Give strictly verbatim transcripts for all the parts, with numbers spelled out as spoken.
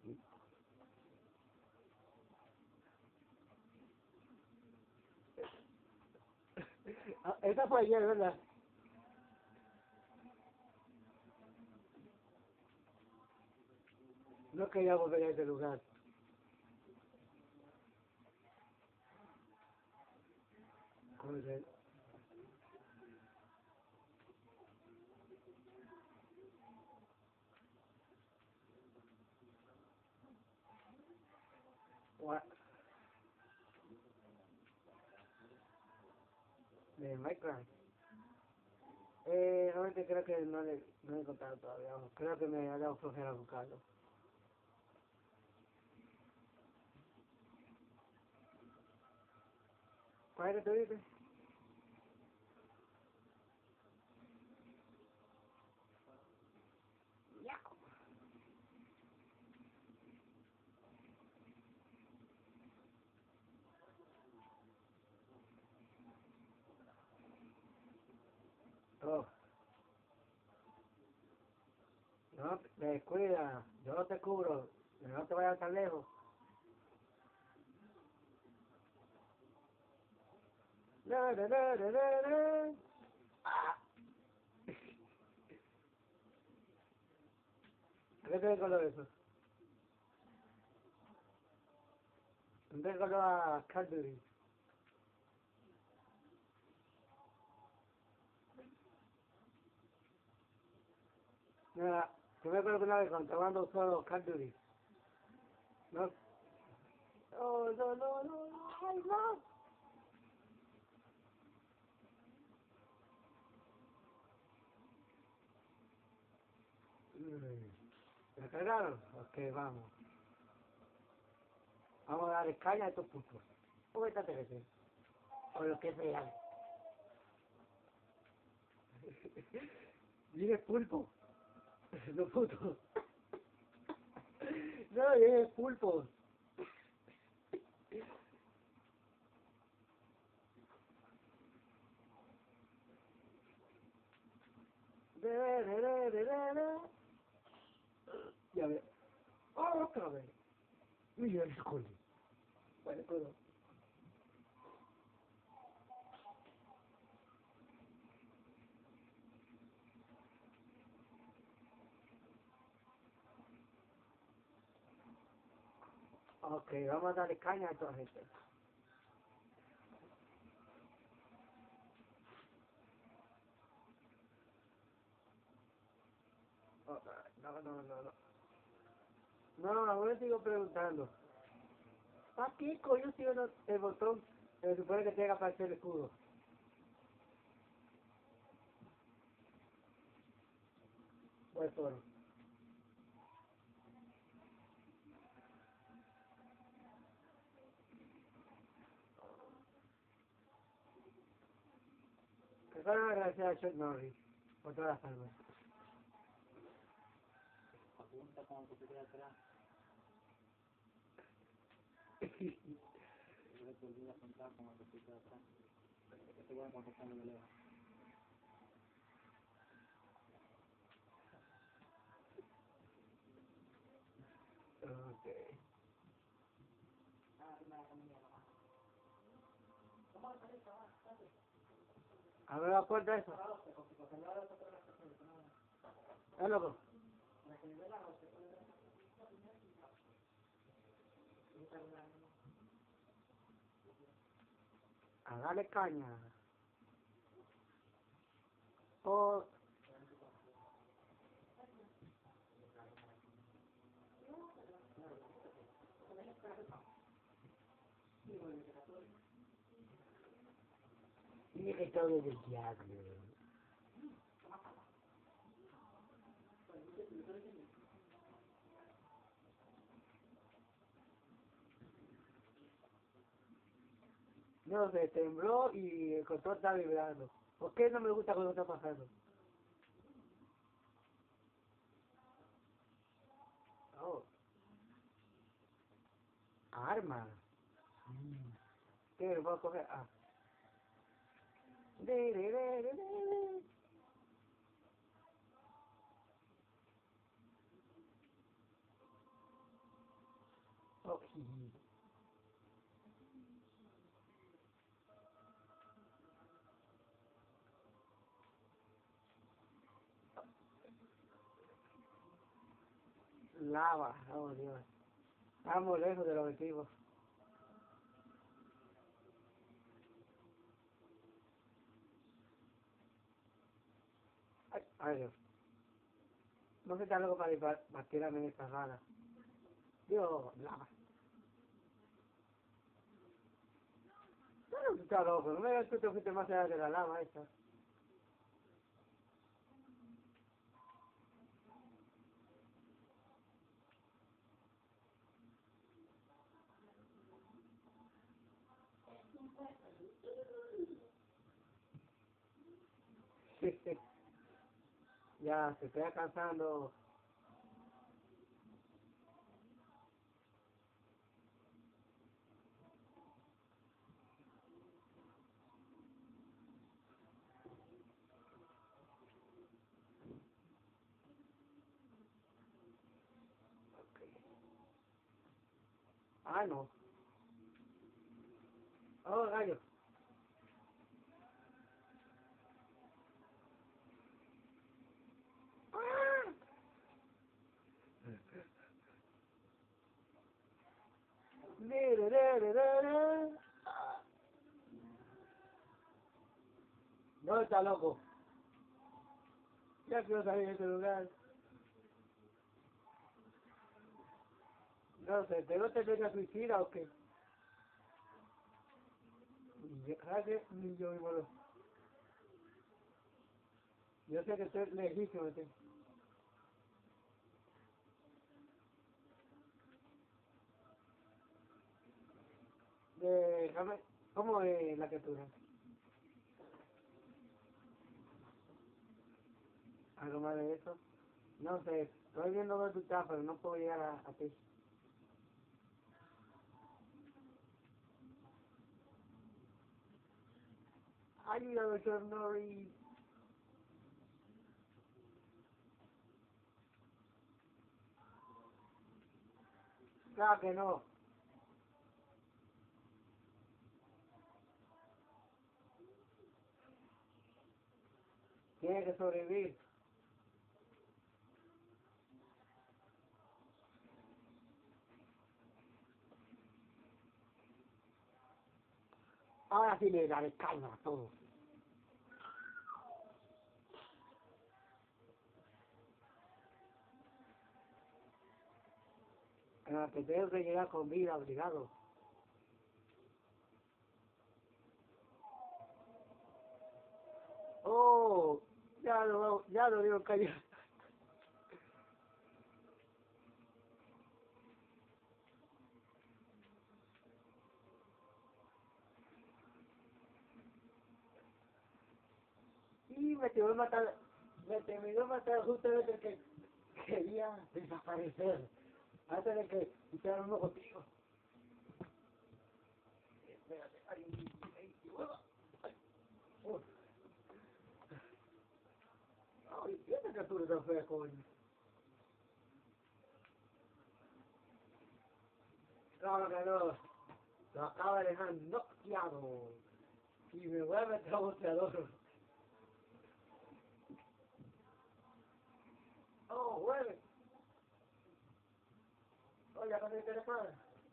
Ah, esa fue ayer, ¿verdad? No quería volver a ese lugar. Joder. Gua- De Minecraft. Eh, realmente creo que no le, no le he contado todavía. Vamos. Creo que me ha dado flojera buscarlo. ¿Cuál es que tú dices? Oh, no, descuida. Yo no te cubro. No te vayas tan lejos. No, no, no, no, no, no. Ah, ¿qué te color eso? ¿Dónde color a Cadbury? Mira, yo me acuerdo que una vez cuando estaba dando solo Cadbury. No, oh, no, no, no, no, ay, no. Mm, ¿me cargaron? Ok, vamos. Vamos a darle caña a estos putos. ¿Cómo está Teresa? O lo que sea. Dile pulpo. No puto. No, dile pulpo. De, de, de, de, de, de. Ya ve. Oh, otra vez. Mira el esconde. Bueno, pero. Ok, vamos a darle caña a esta gente. Oh, no, no, no, no. No, aún le sigo preguntando. ¿Para qué coño sigo no- el botón? Se supone que tenga para hacer el escudo. Pues toro. Que solo gracias a Chuck Norris. Por todas las armas. Apunta cuando te quede atrás. Yo te olvidas apuntar cuando te quede atrás. Que te voy a contestar de lejos. Ok. A ver la puerta esa. ¿Es loco? A darle caña. Oh, directorio del diablo. No sé, tembló y el control está vibrando. ¿Por qué no me gusta cuando está pasando? Oh, arma. Mm. ¿Qué? ¿Lo puedo coger? Ah. De, de, de, de, de, de. Ujú. Lava, oh Dios. Estamos lejos del objetivo. Ay, ay Dios. No se está loco para, para, para tirarme en esta rana. Dios, lava. No, tú estás loco. No me digas que tú te fuiste más allá de la lava esta. Ya, se está cansando. Ah, no. Oh, gallo. ¡Ah! Mire, re, re, re, re. No, está loco. Ya quiero salir de este lugar. No sé, ¿pero te venga suicida o qué? Gracias, ni yo mismo lo. Yo sé que estoy legítimo, ¿sí? Déjame, ¿cómo es la captura? Algo más de eso. No sé, estoy viendo dónde tú estás, pero no puedo llegar a, a ti. Ayuda, doctor Norris. Claro que no. Tiene que sobrevivir. Ahora sí le daré calma a todo. Ah, que tengo que llegar con vida, obligado. Oh, ya lo, ya lo digo callar. Y me terminó matar, me terminó matar justamente el que quería desaparecer. Antes de que hicieran un objetivo. Espérate, ay, ay, ay, uf. Ay, ¿qué esta criatura tan fea, coño? Claro que no, lo acaba de dejar noqueado. Y me voy a meter a boxeador. Oh, juegue. Oye, ¿ya conseguiste la espada?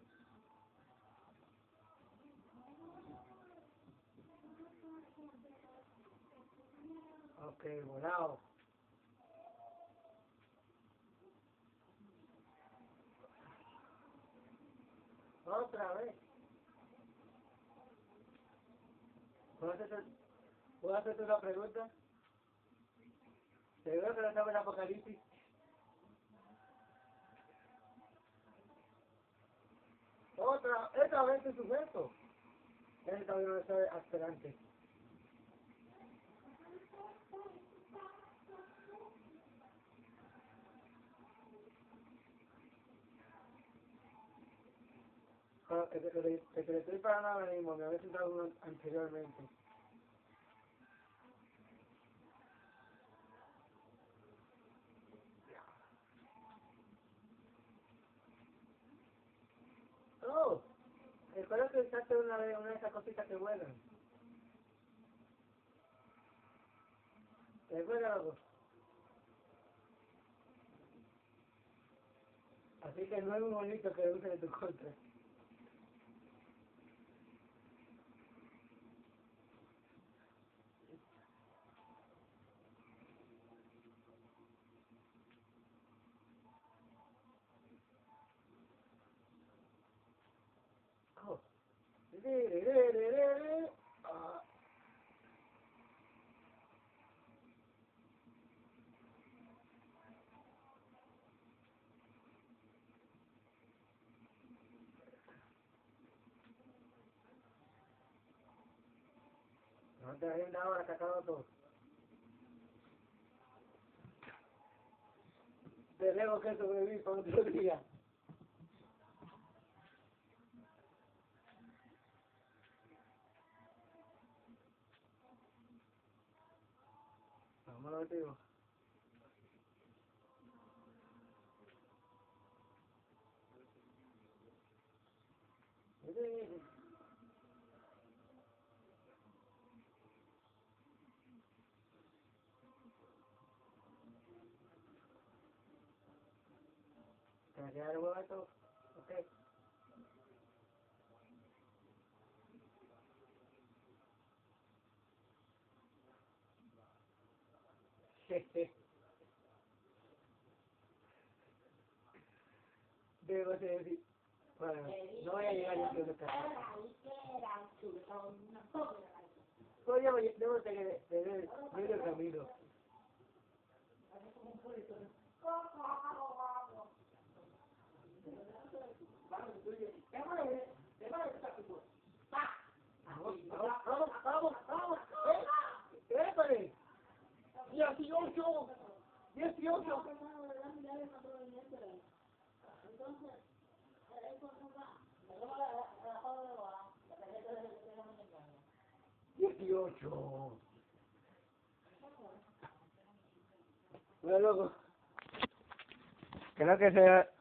Ok, volado. Otra vez. ¿Puedo hacerte, ¿puedo hacerte una pregunta? Seguro que no estaba en Apocalipsis. Otra, esta vez en su gesto. Ese todavía no está aspirante. Pero que te, que te, que te le estoy parando ahora mismo, me había sentado uno anteriormente. pisaste una de, una de esas cositas que vuelan. ¿Te vuela algo? Así que no es muy bonito que uses en tu contra. Oh. Re, re, re, re, re, re. Ah. No te rindas ahora que acabo todo. Tenemos que sobrevivir para otro día. Vámonos, tío. ¿Te queda el huevo esto? Ok. Debo decir. Bueno, no voy a llegar yo a tu casa. Pues yo voy- debo tener, tener medio camino. Vamos, vamos, vamos, vamos, vamos. ¡Eh! ¡Épale! ¡Dieciocho! ¡Dieciocho! ¡Dieciocho! Bueno, loco. Creo que se